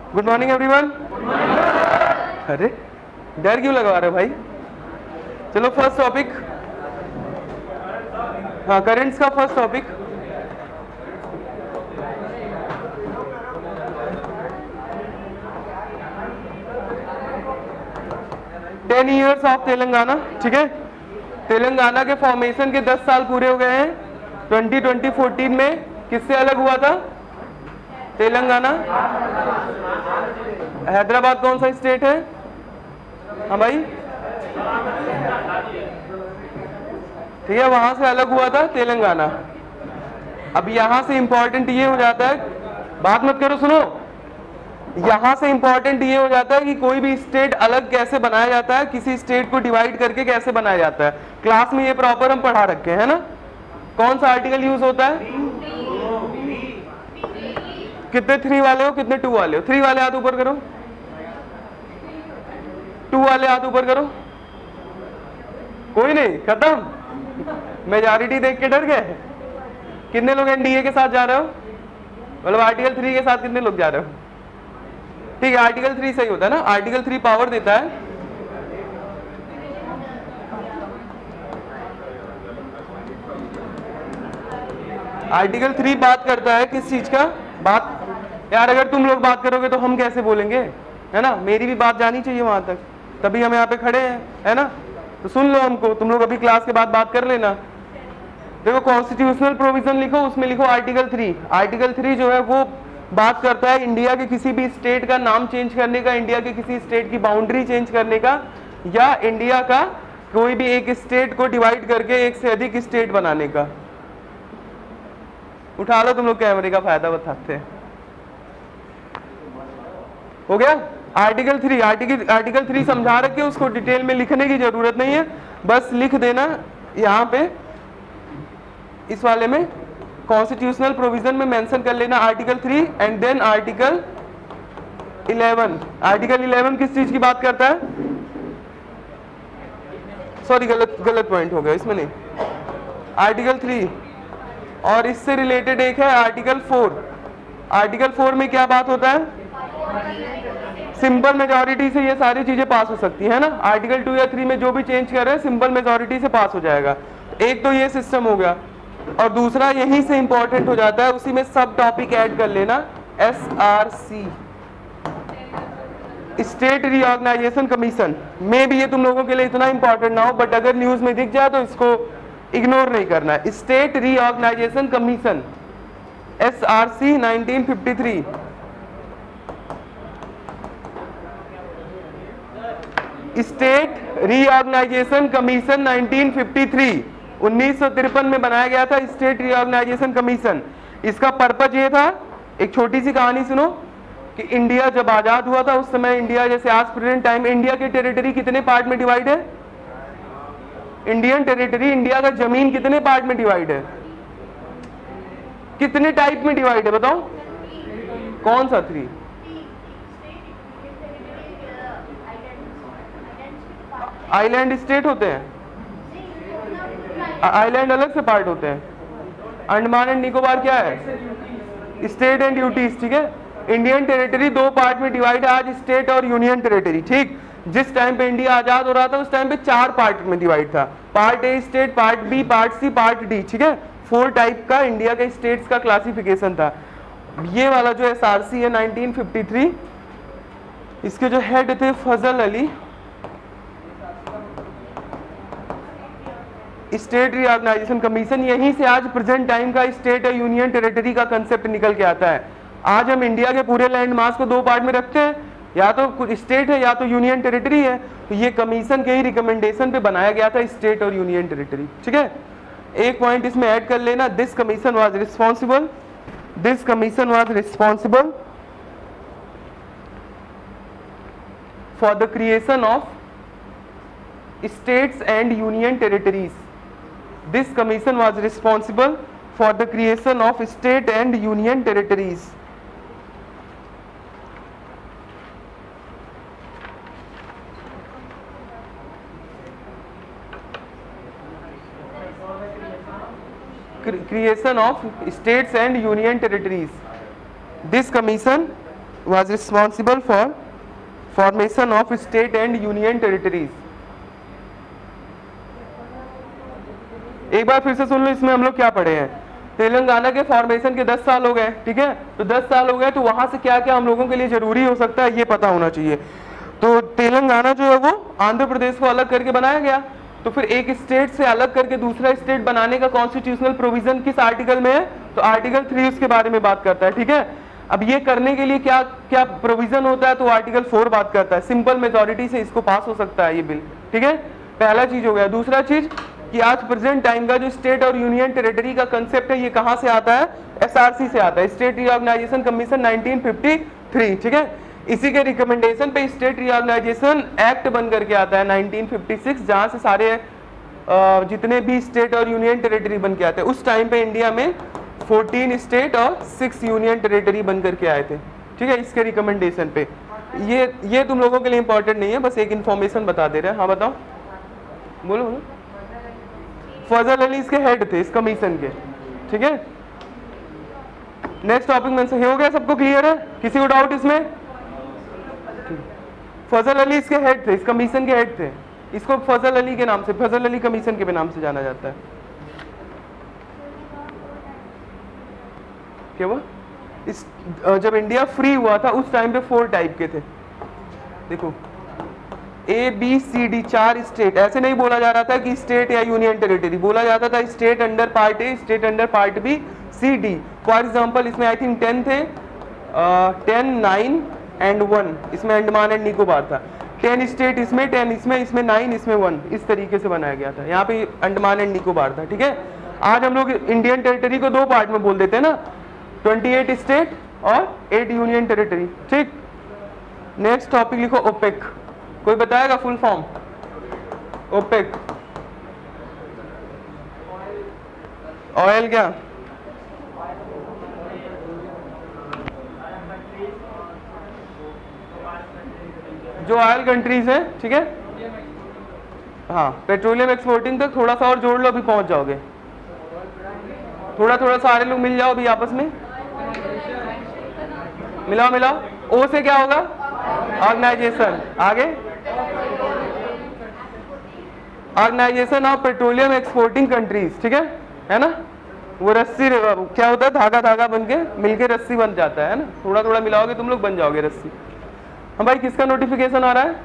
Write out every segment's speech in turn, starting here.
Good morning everyone. अरे डर क्यों लगवा रहे हो भाई? चलो फर्स्ट टॉपिक, हाँ करेंट्स का first topic. Ten years of Telangana, ठीक है। तेलंगाना के फॉर्मेशन के 10 साल पूरे हो गए हैं। 2014 में किससे अलग हुआ था तेलंगाना? हैदराबाद कौन सा स्टेट है? हाँ भाई, ठीक है, वहां से अलग हुआ था तेलंगाना। अब यहां से इंपॉर्टेंट ये हो जाता है, बात मत करो, सुनो, यहां से इंपॉर्टेंट ये हो जाता है कि कोई भी स्टेट अलग कैसे बनाया जाता है, किसी स्टेट को डिवाइड करके कैसे बनाया जाता है। क्लास में ये प्रॉपर हम पढ़ा रखे हैं, है ना। कौन सा आर्टिकल यूज होता है? कितने 3 वाले हो, कितने 2 वाले हो? 3 वाले हाथ ऊपर करो, 2 वाले हाथ ऊपर करो। कोई नहीं, खत्म। मेजॉरिटी देख के डर गए। कितने लोग एनडीए के साथ जा रहे हो? मतलब आर्टिकल 3 के साथ कितने लोग जा रहे हो? ठीक है, आर्टिकल 3 सही होता है ना। आर्टिकल 3 पावर देता है, आर्टिकल 3 बात करता है किस चीज का? बात यार, अगर तुम लोग बात करोगे तो हम कैसे बोलेंगे, है ना। मेरी भी बात जानी चाहिए वहां तक, तभी हम यहाँ पे खड़े हैं, है ना। तो सुन लो हमको, तुम लोग अभी क्लास के बाद बात कर लेना। देखो, कॉन्स्टिट्यूशनल प्रोविजन लिखो, उसमें लिखो आर्टिकल 3। आर्टिकल 3 जो है वो बात करता है इंडिया के किसी भी स्टेट का नाम चेंज करने का, इंडिया के किसी स्टेट की बाउंड्री चेंज करने का, या इंडिया का कोई भी एक स्टेट को डिवाइड करके एक से अधिक स्टेट बनाने का। उठा लो तुम लोग, कैमरे का फायदा बताते हैं। हो गया आर्टिकल 3। आर्टिकल 3 समझा रखे, उसको डिटेल में लिखने की जरूरत नहीं है, बस लिख देना यहाँ पे इस वाले में, कॉन्स्टिट्यूशनल प्रोविजन में मेंशन कर लेना article 3 and then article 11। Article 11 किस चीज की बात करता है? सॉरी, गलत पॉइंट हो गया, इसमें नहीं। आर्टिकल 3 और इससे रिलेटेड एक है आर्टिकल 4। आर्टिकल 4 में क्या बात होता है? सिंपल मेजॉरिटी से ये सारी चीजें पास हो सकती है ना। आर्टिकल 2 या 3 में जो भी चेंज कर रहे हैं सिंपल मेजॉरिटी से पास हो जाएगा। एक तो ये सिस्टम हो गया, और दूसरा यहीं से इंपॉर्टेंट हो जाता है, उसी में सब टॉपिक ऐड कर लेना, SRC, स्टेट रीऑर्गेनाइजेशन कमीशन। में भी ये तुम लोगों के लिए इतना इंपॉर्टेंट ना हो, बट अगर न्यूज में दिख जाए तो इसको इग्नोर नहीं करना है। State reorganisation commission, SRC 1953। State reorganisation commission 1953 1953 में बनाया गया था, स्टेट रीऑर्गेनाइजेशन कमीशन। इसका पर्पज ये था, एक छोटी सी कहानी सुनो, कि इंडिया जब आजाद हुआ था उस समय इंडिया, जैसे आज प्रेजेंट टाइम, इंडिया की टेरिटरी कितने पार्ट में डिवाइड है? इंडियन टेरिटरी, इंडिया का जमीन कितने पार्ट में डिवाइड है? कितने टाइप में डिवाइड है बताओ? कौन सा 3? आइलैंड स्टेट होते हैं, आइलैंड अलग से पार्ट होते हैं। अंडमान एंड निकोबार क्या है? स्टेट एंड यूटीज, ठीक है। इंडियन टेरिटरी 2 पार्ट में डिवाइड है आज, स्टेट और यूनियन टेरिटरी, ठीक। जिस टाइम पे इंडिया आजाद हो रहा था उस टाइम पे 4 पार्ट में डिवाइड था, part A state, part B, part C, part D, ठीक है। 4 टाइप का इंडिया के स्टेट्स का क्लासिफिकेशन था। ये वाला जो SRC है 1953, इसके जो हेड थे Fazal Ali. State reorganisation commission, यहीं से आज प्रेजेंट टाइम का स्टेट और यूनियन टेरिटरी का कंसेप्ट निकल के आता है। आज हम इंडिया के पूरे लैंड मास को 2 पार्ट में रखते हैं, या तो कुछ स्टेट है या तो यूनियन टेरिटरी है। तो ये कमीशन के ही रिकमेंडेशन पे बनाया गया था, स्टेट और यूनियन टेरिटरी, ठीक है। एक पॉइंट इसमें ऐड कर लेना, this commission was responsible for the creation of states and union territories. This commission was responsible for the creation of state and union territories. Creation of states and union territories. This commission was responsible for formation of state and union territories। एक बार फिर से सुन लो, इसमें हम लोग क्या पढ़े हैं। तेलंगाना के फॉर्मेशन के 10 साल हो गए, ठीक है, तो 10 साल हो गए, तो वहां से क्या क्या हम लोगों के लिए जरूरी हो सकता है ये पता होना चाहिए। तो तेलंगाना जो है वो आंध्र प्रदेश को अलग करके बनाया गया, तो फिर एक स्टेट से अलग करके दूसरा स्टेट बनाने का कॉन्स्टिट्यूशनल प्रोविजन किस आर्टिकल में है, तो आर्टिकल 3 उसके बारे में बात करता है, ठीक है। अब ये करने के लिए क्या क्या प्रोविजन होता है, तो आर्टिकल 4 बात करता है, सिंपल मेजोरिटी से इसको पास हो सकता है ये बिल, ठीक है, पहला चीज हो गया। दूसरा चीज कि आज प्रेजेंट टाइम का जो स्टेट और यूनियन टेरिटरी का कंसेप्ट है ये कहां से आता है, एसआरसी से आता है, स्टेट रिऑर्गेनाइजेशन कमीशन 1953, ठीक है। इसी के रिकमेंडेशन पे स्टेट रिऑर्गेनाइजेशन एक्ट बन करके आता है 1956, जहां से सारे जितने भी स्टेट और यूनियन टेरिटरी बन के आते हैं। उस टाइम पे इंडिया में 14 स्टेट और 6 यूनियन टेरिटरी बन करके आए थे, ठीक है, इसके रिकमेंडेशन पे। ये तुम लोगों के लिए इंपॉर्टेंट नहीं है, बस एक इन्फॉर्मेशन बता दे रहे हैं। हाँ बताओ, बोलो बोलो। फजल अली इसके हेड थे इस कमीशन के, ठीक है। नेक्स्ट टॉपिक में से हो गया, सबको क्लियर है, किसी को डाउट इसमें? फजल अली इसके हेड थे, इस कमीशन के हेड थे, इसको फजल अली के नाम से, फजल अली कमीशन के नाम से जाना जाता है। क्या हुआ? इस जब इंडिया फ्री हुआ था उस टाइम पे 4 टाइप के थे, देखो ABCD 4 स्टेट, ऐसे नहीं बोला जा रहा था कि स्टेट या यूनियन टेरिटरी, बोला जाता था state under part A, state under part B, C, D। For example इसमें आई थिंक 10 थे, 10, 9 एंड 1, इसमें अंडमान एंड निकोबार था। 10 स्टेट इसमें, 10 इसमें, इसमें 9, इसमें 1, इस तरीके से बनाया गया था। यहाँ पे अंडमान एंड निकोबार था, ठीक है। आज हम लोग इंडियन टेरिटरी को 2 पार्ट में बोल देते हैं ना, 28 स्टेट और 8 यूनियन टेरिटरी, ठीक। नेक्स्ट टॉपिक लिखो ओपेक, कोई बताएगा फुल फॉर्म? ओपेक ऑयल क्या? जो ऑयल कंट्रीज है, ठीक है, हाँ, पेट्रोलियम एक्सपोर्टिंग तक थोड़ा सा और जोड़ लो, अभी पहुंच जाओगे। थोड़ा थोड़ा सारे लोग मिल जाओ अभी आपस में, मिलाओ मिलाओ। ओ से क्या होगा? ऑर्गेनाइजेशन, आगे organisation of petroleum exporting countries, ठीक है ना। वो रस्सी क्या होता है, धागा धागा बन के मिलके रस्सी बन जाता है ना, थोड़ा थोड़ा मिलाओगे तुम लोग बन जाओगे रस्सी। हाँ भाई, किसका नोटिफिकेशन आ रहा है?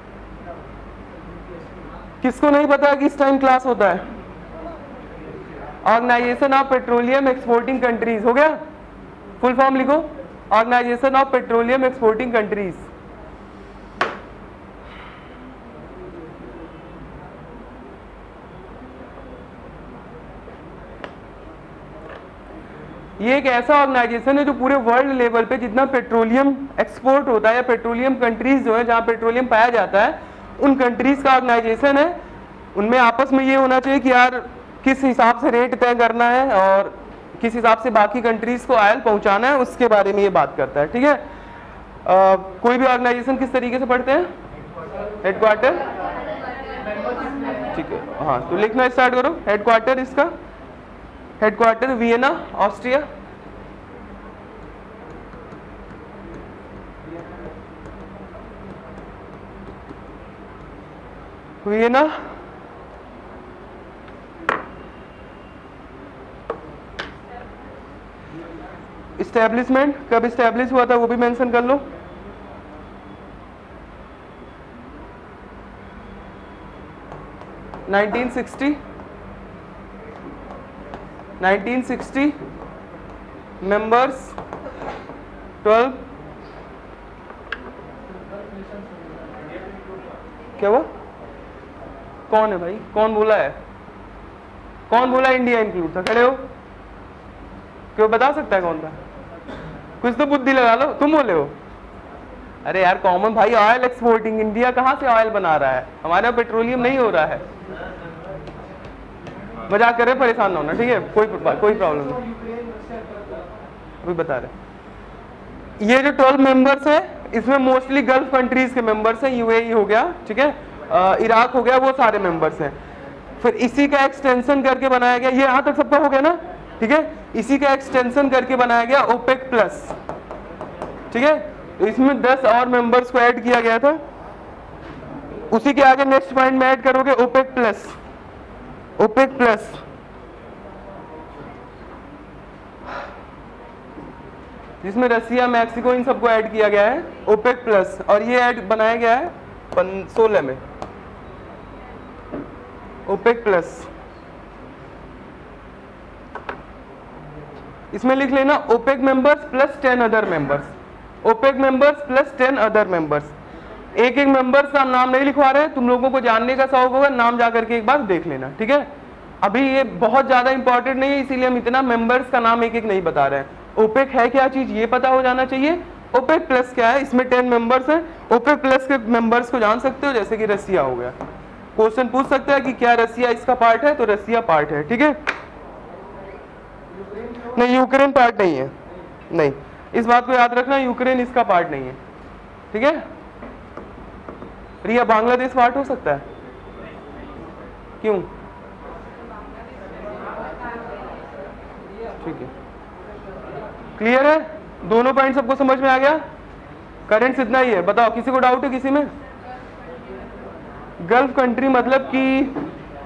किसको नहीं पता है कि इस टाइम क्लास होता है? Organisation of petroleum exporting countries, हो गया? फुल फॉर्म लिखो, organisation of petroleum exporting countries. ये एक ऐसा ऑर्गेनाइजेशन है जो पूरे वर्ल्ड लेवल पे जितना पेट्रोलियम एक्सपोर्ट होता है या पेट्रोलियम कंट्रीज जो है जहां पेट्रोलियम पाया जाता है, उन कंट्रीज का ऑर्गेनाइजेशन है। उनमें आपस में ये होना चाहिए कि यार किस हिसाब से रेट तय करना है और किस हिसाब से बाकी कंट्रीज को ऑयल पहुंचाना है, उसके बारे में ये बात करता है, ठीक है। कोई भी ऑर्गेनाइजेशन किस तरीके से पढ़ते हैं? हेडक्वार्टर, ठीक है, हाँ, तो लिखना स्टार्ट करो। हेडक्वार्टर इसका, headquarter Vienna, Austria. Vienna, establishment कब इस्टेब्लिश हुआ था वो भी मेंशन कर लो। (1960) 1960 मेंबर्स 12। क्या हुआ? कौन है भाई, कौन बोला है? कौन बोला इंडिया इंक्लूड था? खड़े हो, क्यों बता सकता है कौन था? कुछ तो बुद्धि लगा लो, तुम बोले हो। अरे यार कॉमन भाई, ऑयल एक्सपोर्टिंग, इंडिया कहां से ऑयल बना रहा है? हमारे यहाँ पेट्रोलियम नहीं हो रहा है। मजाक कर रहे, परेशान ना होना, ठीक है, कोई प्रॉब्लम नहीं, अभी बता रहे। ये जो 12 मेंबर्स है इसमें मोस्टली गल्फ कंट्रीज के मेंबर्स हैं, यूएई हो गया, ठीक है, इराक हो गया, वो सारे मेंबर्स हैं। फिर इसी का एक्सटेंशन करके बनाया गया, ये यहां तक सबका हो गया ना, ठीक है। इसी का एक्सटेंशन करके बनाया गया ओपेक प्लस, ठीक है। तो इसमें 10 और मेंबर्स को ऐड किया गया था। उसी के आगे नेक्स्ट पॉइंट में ऐड करोगे ओपेक प्लस, ओपेक प्लस जिसमें रसिया, मैक्सिको इन सबको ऐड किया गया है, ओपेक प्लस। और ये ऐड बनाया गया है 16 में, ओपेक प्लस। इसमें लिख लेना OPEC members plus 10 other members, OPEC members plus 10 other members. एक एक मेंबर्स का नाम नहीं लिखवा रहे हैं, तुम लोगों को जानने का शौक होगा, नाम जाकर के एक बार देख लेना, ठीक है। अभी ये बहुत ज्यादा इंपॉर्टेंट नहीं है, इसीलिए हम इतना मेंबर्स का नाम एक एक नहीं बता रहे हैं। ओपेक है क्या चीज ये पता हो जाना चाहिए, ओपेक प्लस क्या है, इसमें 10 मेंबर्स हैं, ओपेक प्लस के मेंबर्स को जान सकते हो, जैसे कि रसिया हो गया। क्वेश्चन पूछ सकता है कि क्या रसिया इसका पार्ट है, तो रसिया पार्ट है, ठीक है। नहीं, यूक्रेन पार्ट नहीं है, नहीं, इस बात को याद रखना, यूक्रेन इसका पार्ट नहीं है, ठीक है। रिया, बांग्लादेश पार्ट हो सकता है, क्यों? ठीक है, क्लियर है, दोनों पॉइंट सबको समझ में आ गया। करेंट्स इतना ही है, बताओ किसी को डाउट है किसी में? गल्फ कंट्री मतलब कि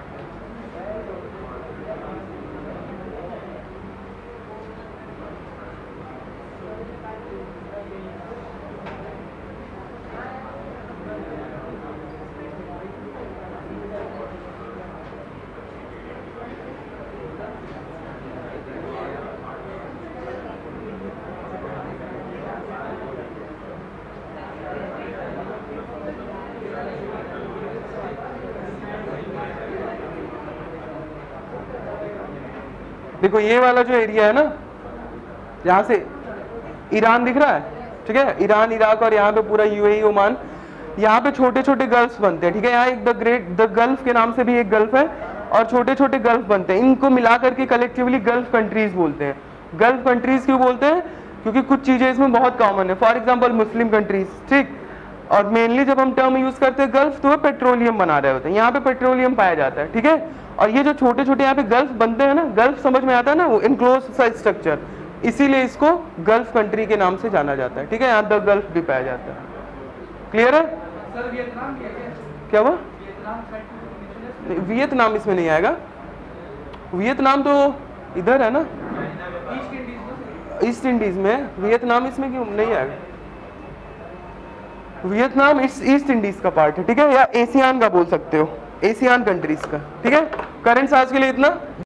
देखो ये वाला जो एरिया है ना, यहाँ से ईरान दिख रहा है, ठीक है, ईरान, इराक और यहाँ पे पूरा यूएई, ओमान, यहाँ पे छोटे छोटे गल्फ बनते हैं, ठीक है। यहाँ एक द गल्फ के नाम से भी एक गल्फ है और छोटे छोटे गल्फ बनते हैं, इनको मिला करके कलेक्टिवली गल्फ कंट्रीज बोलते हैं। गल्फ कंट्रीज क्यों बोलते हैं? क्योंकि कुछ चीजें इसमें बहुत कॉमन है, फॉर एग्जाम्पल मुस्लिम कंट्रीज, ठीक। और मेनली जब हम टर्म यूज करते हैं गल्फ, तो वो पेट्रोलियम बना रहे होते हैं, यहाँ पे पेट्रोलियम पाया जाता है, ठीक है। और ये जो छोटे छोटे यहाँ पे गल्फ बनते हैं ना, गल्फ समझ में आता है ना, वो इनक्लोज साइज स्ट्रक्चर, इसीलिए इसको गल्फ कंट्री के नाम से जाना जाता है, ठीक है। यहाँ द गल्फ भी पाया जाता है, क्लियर है? सर वियतनाम क्या हुआ? वियतनाम इसमें नहीं आएगा, वियतनाम तो इधर है ना, ईस्ट इंडीज में, वियतनाम इसमें क्यों नहीं आएगा? वियतनाम ईस्ट इंडीज का पार्ट है, ठीक है, या एशियान का बोल सकते हो, एशियान कंट्रीज का, ठीक है। करेंट्स आज के लिए इतना।